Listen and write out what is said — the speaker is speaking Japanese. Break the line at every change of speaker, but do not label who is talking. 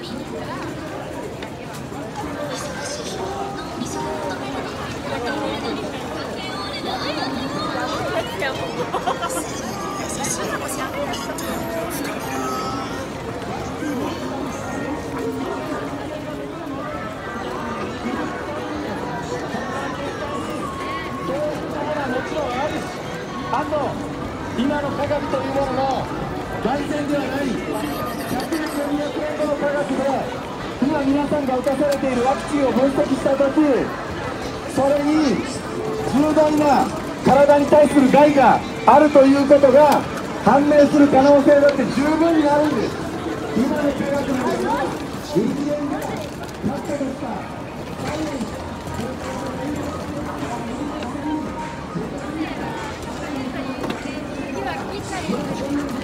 あと今の価格というものの凱旋ではない100円と200円の価格で今皆さんが打たされているワクチンを分析したとき、それに重大な体に対する害があるということが判明する可能性だって十分にあるんです。今の価格の1円が確かですか。今